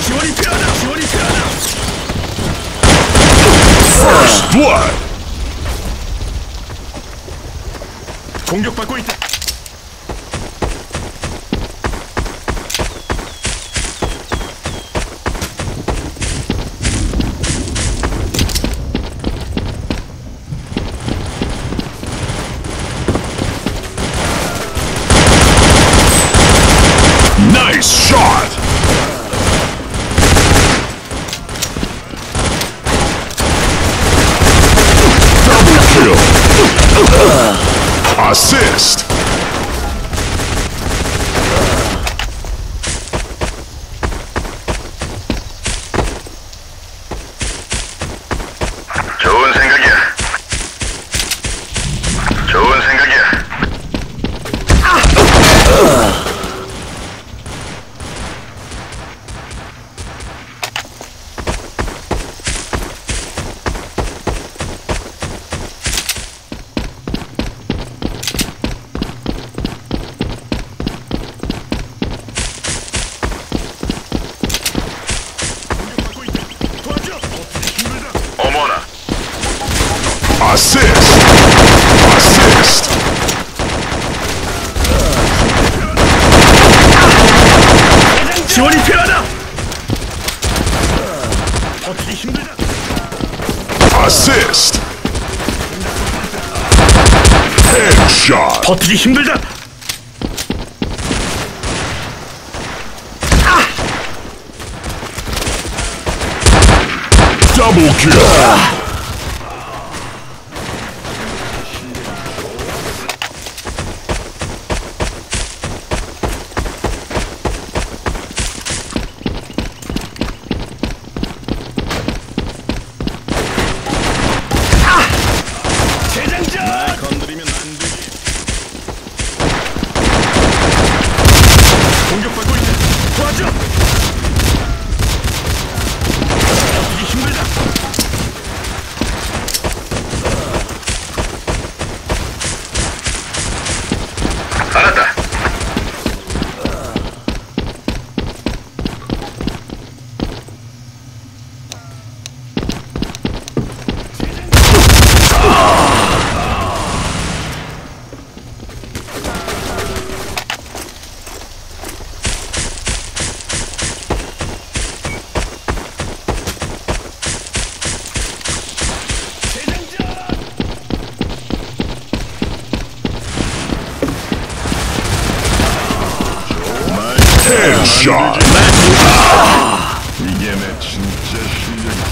지원이 필요하다. 지원이 필요하다. First blood. 공격받고 있다. Nice shot. Double kill. Assist. 좋은 생각이야. 좋은 생각이야. 공격받고 있다. 도와줘. 힘들다. 어머나. Assist. Assist. 지원이 필요하다. 버티기 힘들다. Assist. Headshot. 버티기 힘들다. Double kill. 재장전. 건드리면 안 되지. 공격받고 있다. 도와줘. 버티기 힘들다. 알았다. Headshot. 이게 내 진짜 실력이야.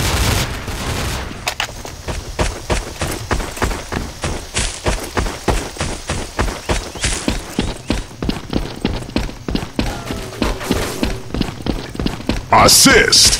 Assist.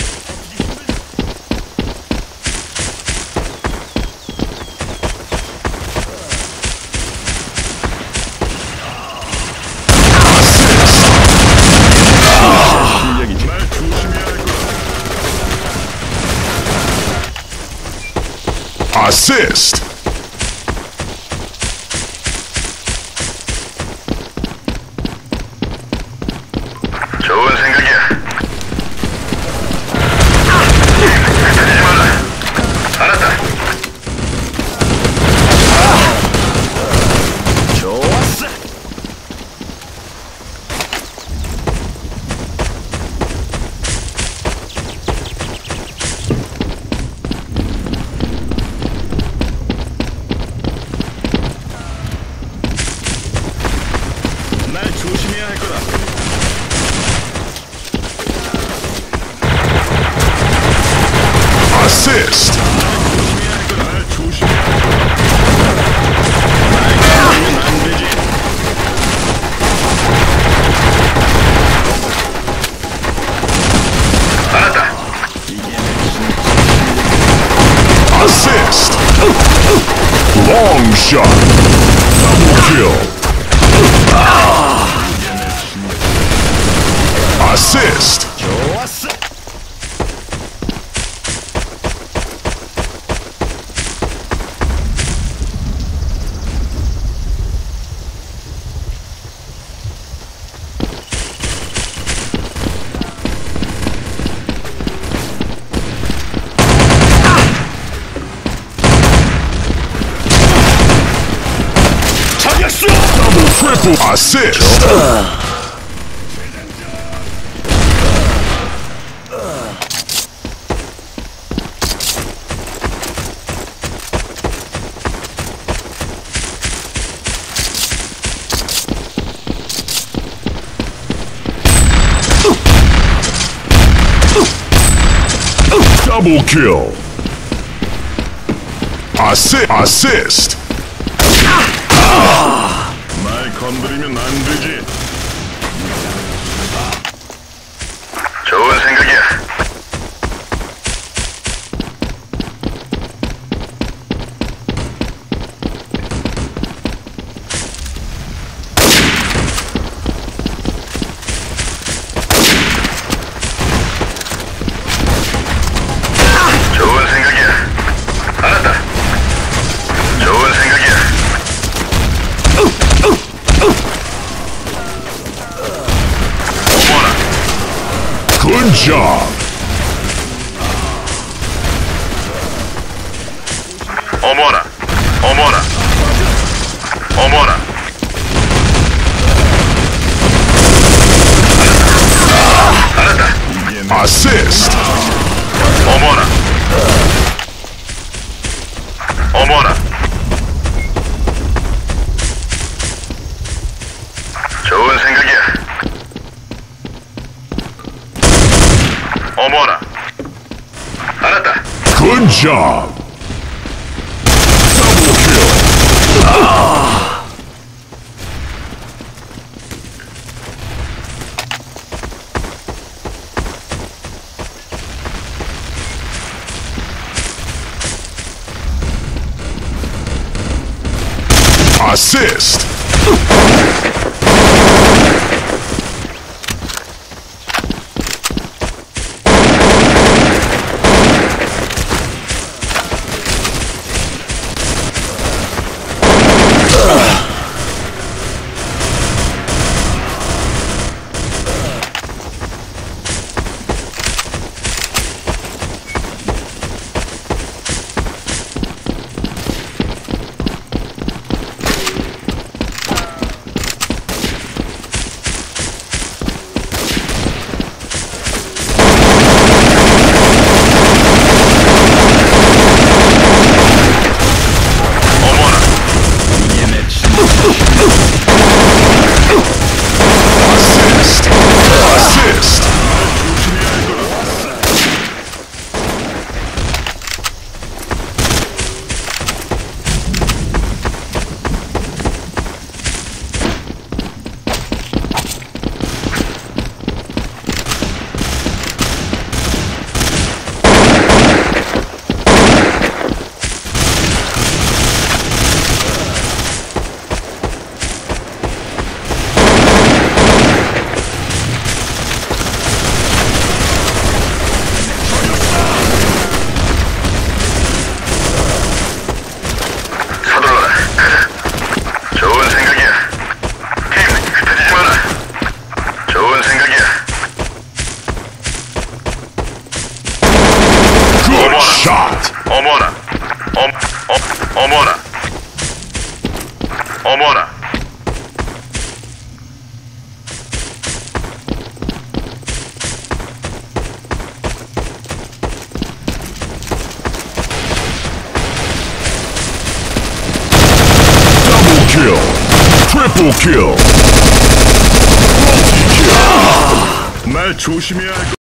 실력이지. 말 조심해야 할 거야. Assist. 좋은 생각이야. 하지 마라. 알았다. 좋았어. 날 조심해야 할 거다. Assist. 조심해야 할 거다. 날 조심해야 할 거다. 날 건드리면 안 되지. 알았다. Assist. Long shot. Double kill. Assist. 좋았어. Triple assist. Double kill. Assist. 날 건드리면 안 되지. 좋은 생각이야. 좋은 생각이야. 알았다. 좋은 생각이야. 어머나. Good job. 어머나. 어머나. 어머나. 알았다. Assist. 어머나. 어머나. 좋은 생각이야. 어머나. 알았다. Good job. Double kill. Assist. Assist. 서둘러라. 좋은 생각이야. 팀, 흩어지지 마라. 좋은 생각이야. Good shot. 어머나. 어머나. 어머나. Double kill. Triple kill. 날 조심해야 할